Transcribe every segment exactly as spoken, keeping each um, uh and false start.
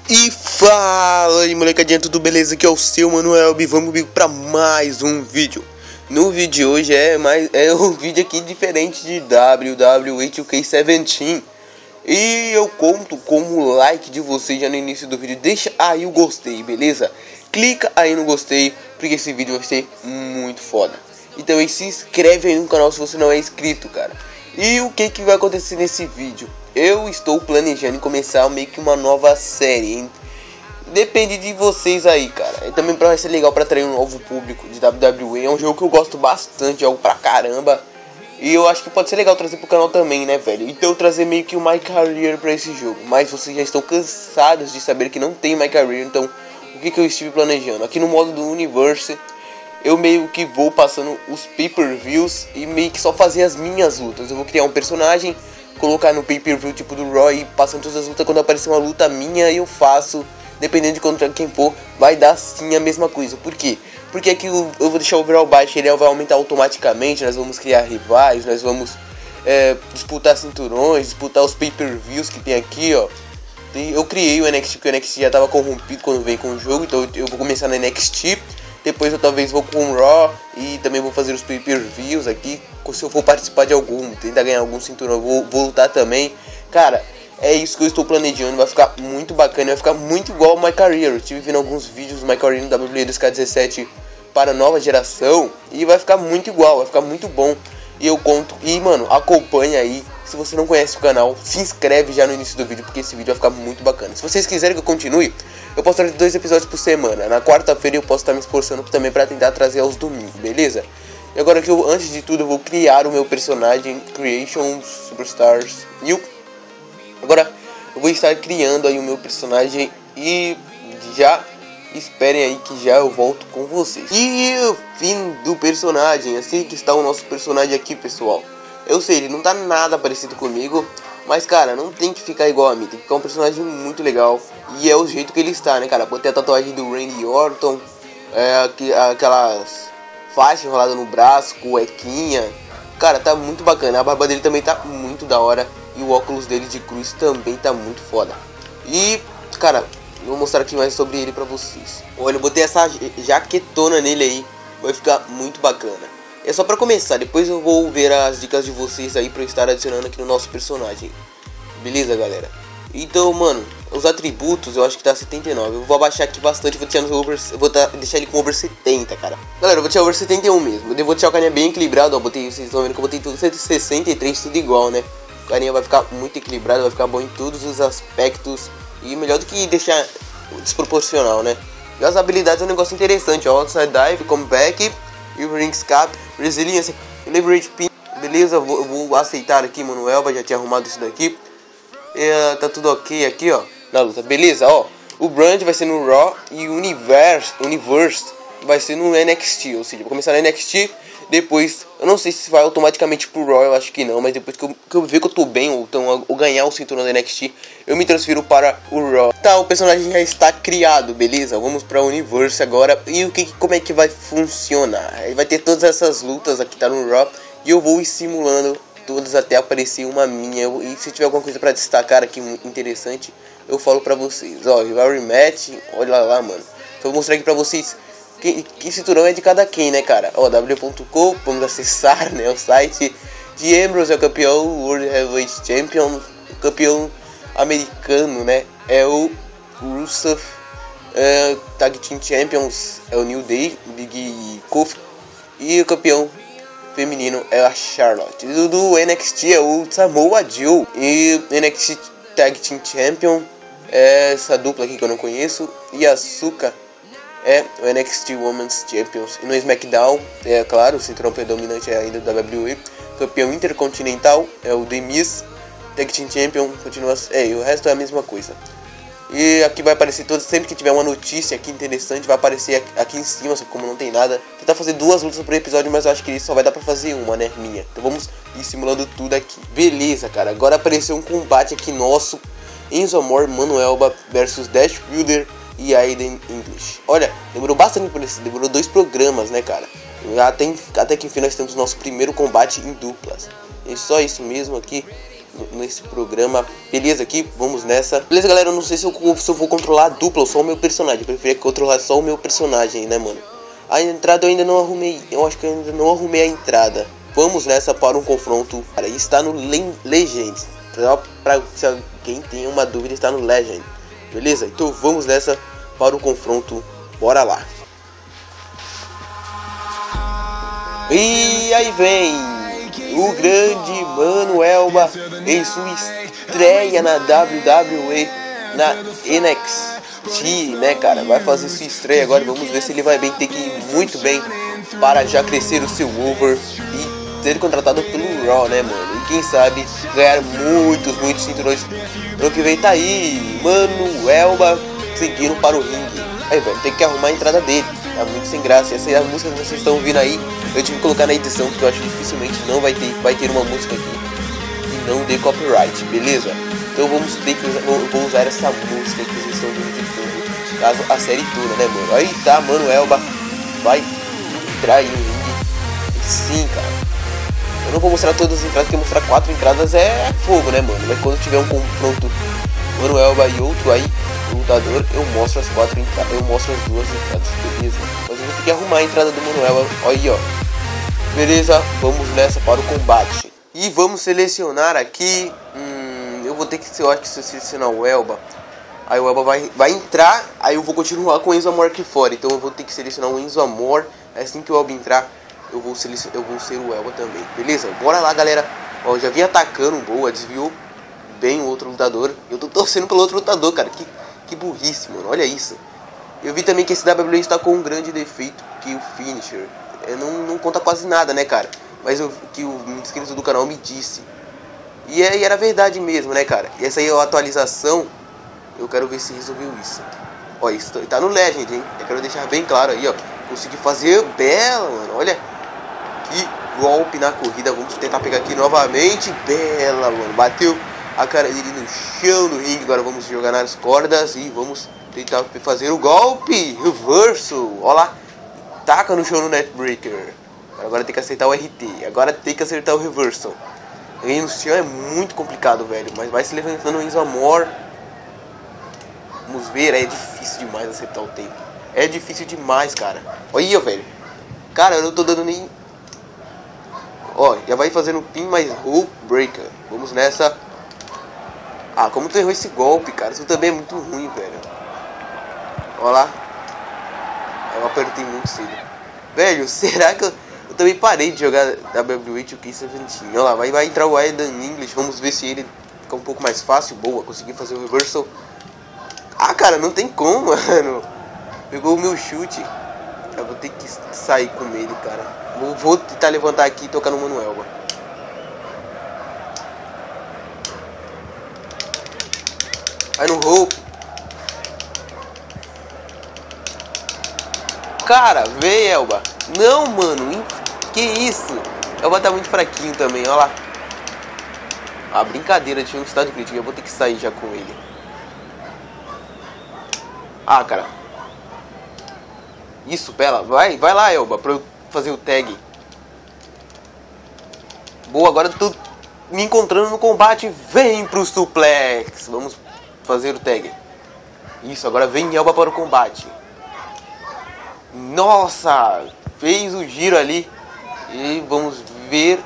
E fala aí molecadinha, tudo beleza? Aqui é o seu Manuel e vamos comigo pra mais um vídeo. No vídeo de hoje é, mais, é um vídeo aqui diferente de W W E dois K dezessete. E eu conto com o like de vocês já no início do vídeo. Deixa aí o gostei, beleza? Clica aí no gostei, porque esse vídeo vai ser muito foda. E também se inscreve aí no canal se você não é inscrito, cara. E o que que vai acontecer nesse vídeo? Eu estou planejando começar meio que uma nova série, hein? Depende de vocês aí, cara. E também vai ser legal para atrair um novo público de W W E. É um jogo que eu gosto bastante, jogo pra caramba. E eu acho que pode ser legal trazer pro canal também, né, velho? Então eu trazer meio que o My Career pra esse jogo. Mas vocês já estão cansados de saber que não tem My Career. Então o que que eu estive planejando? Aqui no modo do Universe, eu meio que vou passando os pay-per-views e meio que só fazer as minhas lutas. Eu vou criar um personagem, colocar no pay-per-view tipo do Raw e passando todas as lutas. Quando aparecer uma luta minha, eu faço. Dependendo de contra quem for, vai dar sim a mesma coisa. Por quê? Porque aqui eu, eu vou deixar o overall baixo, ele vai aumentar automaticamente. Nós vamos criar rivais, nós vamos é, disputar cinturões, disputar os pay-per-views que tem aqui, ó. Eu criei o N X T, porque o N X T já estava corrompido quando veio com o jogo. Então eu, eu vou começar no N X T. Depois eu talvez vou com o Raw e também vou fazer os pay-per-views aqui. Se eu for participar de algum, tentar ganhar algum cinturão, eu vou, vou lutar também. Cara, é isso que eu estou planejando, vai ficar muito bacana, vai ficar muito igual ao My Career. Eu estive vendo alguns vídeos do My Career no W W E dois K dezessete para a nova geração e vai ficar muito igual, vai ficar muito bom. E eu conto, e mano, acompanha aí. Se você não conhece o canal, se inscreve já no início do vídeo, porque esse vídeo vai ficar muito bacana. Se vocês quiserem que eu continue, eu posso trazer dois episódios por semana. Na quarta-feira eu posso estar me esforçando também para tentar trazer aos domingos, beleza? E agora que eu, antes de tudo, eu vou criar o meu personagem Creation Superstars New. Agora eu vou estar criando aí o meu personagem e já esperem aí que já eu volto com vocês. E o fim do personagem, assim que está o nosso personagem aqui, pessoal. Eu sei, ele não tá nada parecido comigo, mas cara, não tem que ficar igual a mim, tem que ficar um personagem muito legal. E é o jeito que ele está, né, cara? Botei a tatuagem do Randy Orton, é, aquelas faixas enroladas no braço, cuequinha. Cara, tá muito bacana, a barba dele também tá muito da hora. E o óculos dele de cruz também tá muito foda. E, cara, eu vou mostrar aqui mais sobre ele pra vocês. Olha, eu botei essa jaquetona nele aí, vai ficar muito bacana. É só pra começar, depois eu vou ver as dicas de vocês aí pra eu estar adicionando aqui no nosso personagem. Beleza, galera? Então, mano, os atributos eu acho que tá setenta e nove. Eu vou abaixar aqui bastante, vou, no over, vou tá, deixar ele com over setenta, cara. Galera, eu vou deixar over setenta e um mesmo. Eu vou deixar o carinha bem equilibrado, ó. Botei, vocês estão vendo que eu botei tudo cento e sessenta e três, tudo igual, né? O carinha vai ficar muito equilibrado, vai ficar bom em todos os aspectos. E melhor do que deixar desproporcional, né? E as habilidades é um negócio interessante, ó. Outside Dive, Comeback, Ring Escape, Resiliência, Leverage Pin. Beleza, eu vou, eu vou aceitar aqui, Manuel, já tinha arrumado isso daqui. É, tá tudo ok aqui, ó, na luta. Beleza, ó. O Brand vai ser no Raw e o Universe, Universe vai ser no N X T. Ou seja, vou começar no N X T. Depois, eu não sei se vai automaticamente pro Raw, eu acho que não. Mas depois que eu, que eu ver que eu tô bem, ou, então, ou ganhar o cinturão do N X T, eu me transfiro para o Raw. Tá, o personagem já está criado, beleza? Vamos pra Universe agora. E o que, como é que vai funcionar? Vai ter todas essas lutas aqui, tá no Raw. E eu vou ir simulando todas até aparecer uma minha. Eu, e se tiver alguma coisa pra destacar aqui interessante, eu falo pra vocês. Ó, rival rematch, olha lá, mano. Então eu vou mostrar aqui pra vocês Que, que cinturão é de cada quem, né, cara? Ó, w ponto com, vamos acessar, né, o site. De Ambrose é o campeão World Heavyweight Champion. O campeão americano, né, é o Rusev. uh, Tag Team Champions é o New Day, Big Kofi. E o campeão feminino é a Charlotte. E do N X T é o Samoa Joe. E o N X T Tag Team Champion é essa dupla aqui que eu não conheço. E a Asuka é o N X T Women's Champions. E no SmackDown, é claro, o cinturão predominante é ainda do W W E. Campeão intercontinental é o The Miz. Tag Team Champion continua. É, e o resto é a mesma coisa. E aqui vai aparecer todos. Sempre que tiver uma notícia aqui interessante, vai aparecer aqui, aqui em cima. Só que como não tem nada, tentar fazer duas lutas por episódio, mas eu acho que isso só vai dar pra fazer uma, né? Minha. Então vamos ir simulando tudo aqui. Beleza, cara. Agora apareceu um combate aqui nosso: Enzo Amore, Manuelba versus Dash Wilder e Aiden English. Olha, demorou bastante por esse, demorou dois programas, né, cara? Até, até que enfim nós temos nosso primeiro combate em duplas. E só isso mesmo aqui. nesse programa. Beleza, aqui, vamos nessa. Beleza, galera, eu não sei se eu, se eu vou controlar a dupla ou só o meu personagem. Eu preferia controlar só o meu personagem, né, mano? A entrada eu ainda não arrumei. Eu acho que eu ainda não arrumei a entrada. Vamos nessa para um confronto. Cara, está no Legend. Só pra se alguém tem uma dúvida, está no Legend. Beleza? Então vamos nessa para o confronto. Bora lá. E aí vem o grande Mano Elba em sua estreia na W W E, na N X T, né, cara? Vai fazer sua estreia agora, vamos ver se ele vai bem. Tem que ir muito bem para já crescer o seu over e ser contratado pelo Raw, né, mano? E quem sabe ganhar muitos, muitos cinturões. Ano que vem tá aí, Mano Elba seguindo para o ringue. Aí, velho, tem que arrumar a entrada dele. Tá muito sem graça. Essa é a música que vocês estão ouvindo aí. Eu tive que colocar na edição porque eu acho que dificilmente não vai ter, vai ter uma música aqui e não dê copyright, beleza? Então vamos ter que usar, eu vou usar essa música que vocês estão ouvindo de fundo, caso a série toda, né, mano? Aí tá, Mano Elba vai entrar aí no ringue. Sim, cara. Eu não vou mostrar todas as entradas, porque mostrar quatro entradas é fogo, né, mano? Mas quando tiver um confronto Mano Elba e outro aí, lutador, eu mostro as quatro entradas, eu mostro as duas entradas, beleza? Mas eu vou ter que arrumar a entrada do Mano Elba, olha aí, ó. Beleza, vamos nessa para o combate. E vamos selecionar aqui, hum, eu vou ter que, eu acho que se eu selecionar o Elba, aí o Elba vai, vai entrar, aí eu vou continuar com o Enzo Amor aqui fora. Então eu vou ter que selecionar o Enzo Amor, assim que o Elba entrar, eu vou, eu vou ser o Elba também, beleza? Bora lá, galera. Ó, já vim atacando, boa, desviou bem o outro lutador. Eu tô torcendo pelo outro lutador, cara, que... Que burrice, mano, olha isso. Eu vi também que esse W W E está com um grande defeito, que o finisher é, não, não conta quase nada, né, cara? Mas eu, que o inscrito do canal me disse. E, é, e era verdade mesmo, né, cara? E essa aí é a atualização. Eu quero ver se resolveu isso. Ó, isso tá no Legend, hein? Eu quero deixar bem claro aí, ó. Consegui fazer bela, mano, olha. Que golpe na corrida. Vamos tentar pegar aqui novamente. Bela, mano, bateu a cara dele no chão do ringue. Agora vamos jogar nas cordas e vamos tentar fazer o golpe reversal. Olha lá, taca no chão no Netbreaker. Agora tem que acertar o R T. Agora tem que acertar o reversal. Ganhar no chão é muito complicado, velho. Mas vai se levantando o Enzo Amor. Vamos ver, é difícil demais acertar o tempo. É difícil demais, cara. Olha aí, velho. Cara, eu não tô dando nem... Ó, já vai fazendo pin mais rope breaker. Vamos nessa. Ah, como tu errou esse golpe, cara. Isso também é muito ruim, velho. Olha lá. Eu apertei muito cedo. Velho, será que eu... Eu também parei de jogar W W E dois K dezessete. Olha lá, vai, vai entrar o Aiden English. Vamos ver se ele fica um pouco mais fácil. Boa, consegui fazer o reversal. Ah, cara, não tem como, mano. Pegou o meu chute. Eu vou ter que sair com ele, cara. Vou, vou tentar levantar aqui e tocar no Mano Elba. Vai no rope. Cara, vem, Elba. Não, mano. Que isso? Elba tá muito fraquinho também, olha lá. Ah, brincadeira, tinha um estado crítico. Eu vou ter que sair já com ele. Ah, cara. Isso, Bela. Vai, vai lá, Elba, pra eu fazer o tag. Boa, agora eu tô me encontrando no combate. Vem pro suplex. Vamos fazer o tag. Isso, agora vem Elba para o combate. Nossa, fez o giro ali. E vamos ver.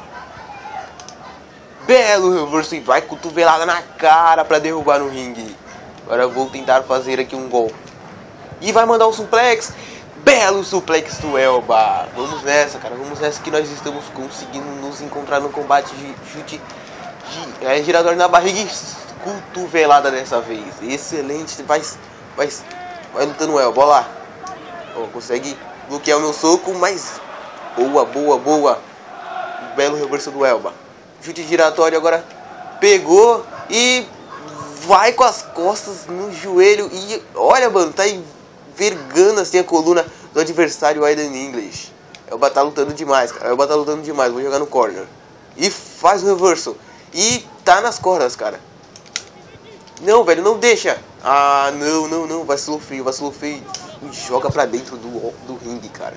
Belo reverso e vai cotovelada na cara para derrubar no ringue. Agora eu vou tentar fazer aqui um golpe. E vai mandar um suplex. Belo suplex do Elba. Vamos nessa, cara. Vamos nessa que nós estamos conseguindo nos encontrar no combate de chute de é, girador na barriga e cotovelada dessa vez. Excelente. Vai, vai, vai lutando o Elba. Olha lá. Oh, consegue bloquear o meu soco, mas boa, boa, boa. Belo reverso do Elba. Chute giratório agora. Pegou e vai com as costas no joelho. E olha, mano, tá envergando assim a coluna do adversário, Aiden English. Elba tá lutando demais, cara. Elba tá lutando demais. Vou jogar no corner. E faz o reverso. E tá nas cordas, cara. Não, velho, não deixa. Ah, não, não, não. Vacilou feio, vacilou feio. E joga pra dentro do, do ringue, cara.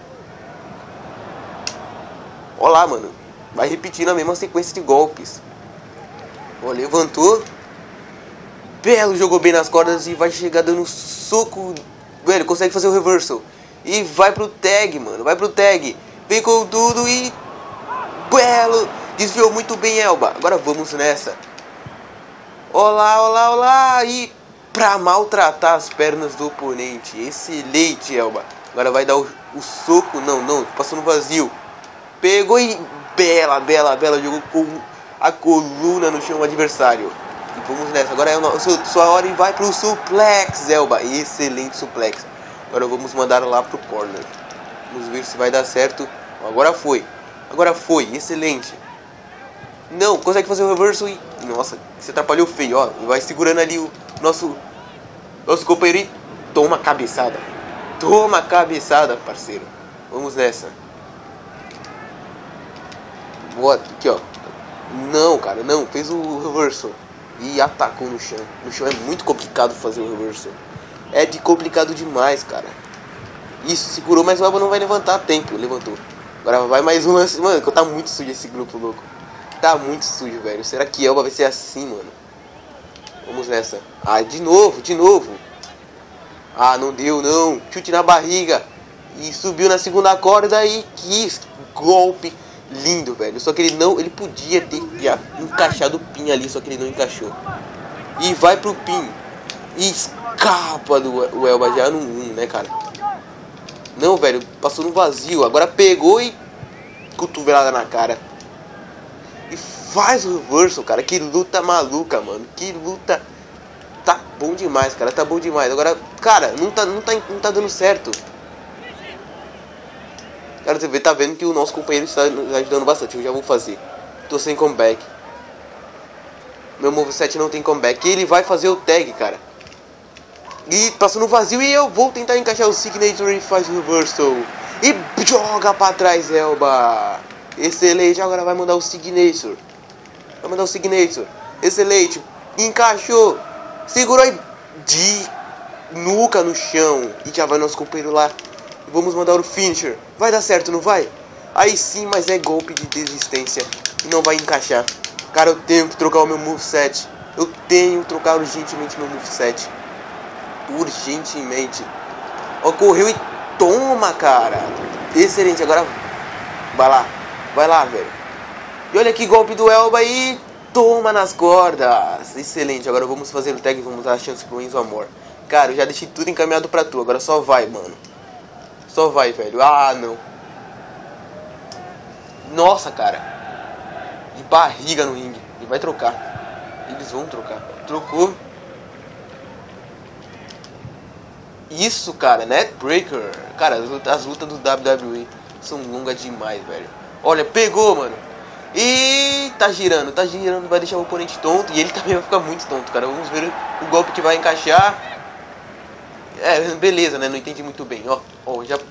Olha lá, mano. Vai repetindo a mesma sequência de golpes. Ó, levantou. Belo, jogou bem nas cordas e vai chegar dando soco. Velho, consegue fazer o reversal. E vai pro tag, mano. Vai pro tag. Vem com tudo e... Belo. Desviou muito bem, Elba. Agora vamos nessa. Olá, olá, olá. E pra maltratar as pernas do oponente. Excelente, Elba. Agora vai dar o, o soco. Não, não. Passou no vazio. Pegou e... Bela, bela, bela. Jogou com a coluna no chão do adversário. E vamos nessa. Agora é a sua hora e vai pro suplex, Elba. Excelente suplex. Agora vamos mandar lá pro corner. Vamos ver se vai dar certo. Agora foi. Agora foi. Excelente. Não, consegue fazer o reverso e... Nossa, você atrapalhou feio, ó. E vai segurando ali o nosso... Nosso companheiro e... Toma cabeçada. Toma cabeçada, parceiro. Vamos nessa. Boa, aqui, ó. Não, cara, não. Fez o reverso. E atacou no chão. No chão é muito complicado fazer o reverso. É de complicado demais, cara. Isso, segurou, mas o Elba não vai levantar a tempo. Levantou. Agora vai mais um lance. Mano, tá muito sujo esse grupo, louco. Tá muito sujo, velho. Será que Elba vai ser assim, mano? Vamos nessa. Ah, de novo, de novo. Ah, não deu, não. Chute na barriga. E subiu na segunda corda e que golpe lindo, velho. Só que ele não... Ele podia ter já encaixado o pin ali, só que ele não encaixou. E vai pro pin. E escapa do o Elba já no um, né, cara? Não, velho. Passou no vazio. Agora pegou e... Cotovelada na cara. E faz o reversal, cara. Que luta maluca, mano. Que luta... Tá bom demais, cara. Tá bom demais. Agora, cara, não tá, não tá, não tá dando certo. Cara, você tá vendo que o nosso companheiro está nos ajudando bastante. Eu já vou fazer. Tô sem comeback. Meu moveset não tem comeback. E ele vai fazer o tag, cara. E passou no vazio e eu vou tentar encaixar o signature e faz o reversal. E joga pra trás, Elba. Excelente. Agora vai mandar o signature. Vai mandar o signature. Excelente. Encaixou. Segurou e de nuca no chão. E já vai nosso companheiro lá. Vamos mandar o finisher. Vai dar certo, não vai? Aí sim, mas é golpe de desistência. E não vai encaixar. Cara, eu tenho que trocar o meu moveset. Eu tenho que trocar urgentemente meu moveset. Urgentemente. Ó, correu e toma, cara. Excelente, agora vai lá. Vai lá, velho. E olha que golpe do Elba e toma nas cordas. Excelente, agora vamos fazer o tag e vamos dar a chance pro Enzo Amore. Cara, eu já deixei tudo encaminhado pra tu. Agora só vai, mano. Só vai, velho. Ah, não. Nossa, cara. De barriga no ringue. Ele vai trocar. Eles vão trocar. Trocou. Isso, cara. Netbreaker. Cara, as lutas, as lutas do W W E são longas demais, velho. Olha, pegou, mano. E tá girando. Tá girando. Vai deixar o oponente tonto. E ele também vai ficar muito tonto, cara. Vamos ver o golpe que vai encaixar. É, beleza, né? Não entendi muito bem. Ó, ó, já...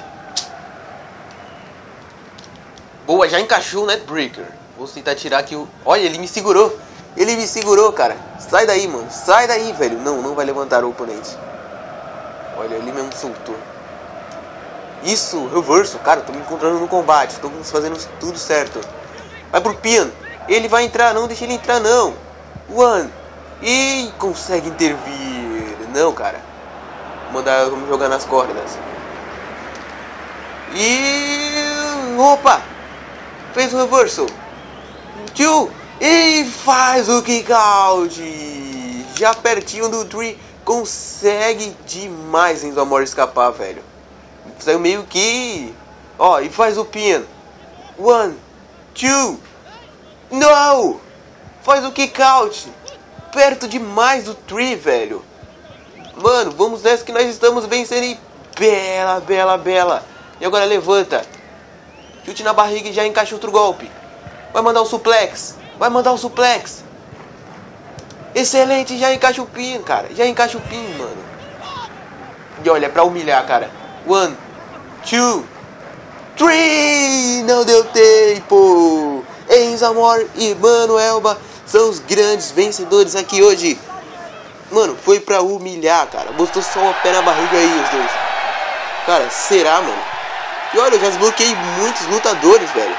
Boa, já encaixou o Netbreaker. Vou tentar tirar aqui o... Olha, ele me segurou. Ele me segurou, cara. Sai daí, mano. Sai daí, velho. Não, não vai levantar o oponente. Olha, ele mesmo soltou. Isso, reverso. Cara, tô me encontrando no combate. Estamos fazendo tudo certo. Vai pro pin. Ele vai entrar, não deixa ele entrar, não. One. E consegue intervir. Não, cara. Mandar, vamos jogar nas cordas. E... Opa! Fez o reversal. Two. E faz o kick out. Já pertinho do three. Consegue demais Enzo Amore escapar, velho. Saiu meio que... Ó, e faz o pin. One. Two. No! Faz o kick out. Perto demais do three, velho. Mano, vamos nessa que nós estamos vencendo e... Bela, bela, bela. E agora levanta. Chute na barriga e já encaixa outro golpe. Vai mandar o suplex. Vai mandar o suplex. Excelente, já encaixa o pin, cara. Já encaixa o pin, mano. E olha, é pra humilhar, cara. One, two, three. Não deu tempo. Enzo Amore e Mano Elba são os grandes vencedores aqui hoje. Mano, foi pra humilhar, cara. Botou só o pé na barriga aí, os dois. Cara, será, mano? E olha, eu já desbloqueei muitos lutadores, velho.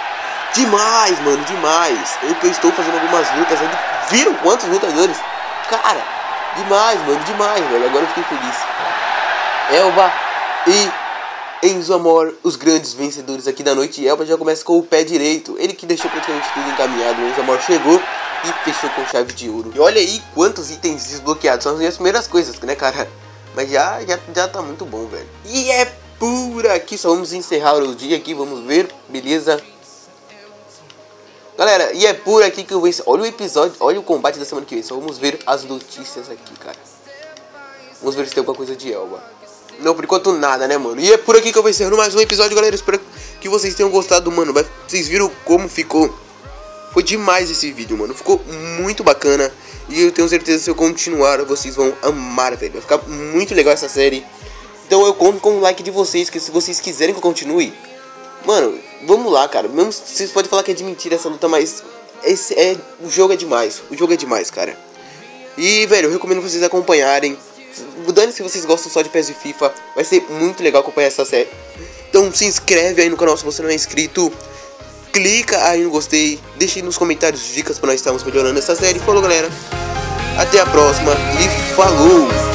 demais, mano, demais. Eu que eu estou fazendo algumas lutas ainda. Viram quantos lutadores? Cara, demais, mano, demais, velho. Agora eu fiquei feliz. Elba e Enzo Amor, os grandes vencedores aqui da noite. Elba já começa com o pé direito. Ele que deixou praticamente tudo encaminhado. O Enzo Amor chegou e fechou com chave de ouro. E olha aí quantos itens desbloqueados. São as primeiras coisas, né, cara? Mas já, já, já tá muito bom, velho. E é por aqui. Só vamos encerrar o dia aqui. Vamos ver, beleza? Galera, e é por aqui que eu vou... Olha o episódio, olha o combate da semana que vem. Só vamos ver as notícias aqui, cara. Vamos ver se tem alguma coisa de Elba. Não, por enquanto nada, né, mano? E é por aqui que eu vou encerrando mais um episódio, galera. Espero que vocês tenham gostado, mano. Vocês viram como ficou? Foi demais esse vídeo, mano. Ficou muito bacana. E eu tenho certeza que se eu continuar, vocês vão amar, velho. Vai ficar muito legal essa série. Então eu conto com o like de vocês, que se vocês quiserem que eu continue... Mano, vamos lá, cara. Mesmo vocês podem falar que é de mentira essa luta, mas esse é, o jogo é demais. O jogo é demais, cara. E, velho, eu recomendo vocês acompanharem. Dane se vocês gostam só de P E S e FIFA. Vai ser muito legal acompanhar essa série. Então se inscreve aí no canal se você não é inscrito. Clica aí no gostei. Deixe aí nos comentários dicas pra nós estarmos melhorando essa série. Falou, galera. Até a próxima e falou!